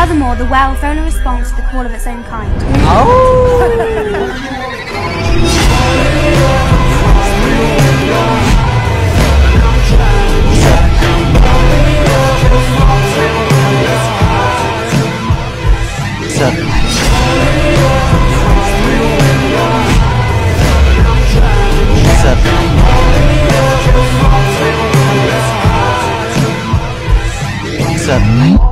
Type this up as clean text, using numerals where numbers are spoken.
Furthermore, the werewolf only responds to the call of its own kind. Seven.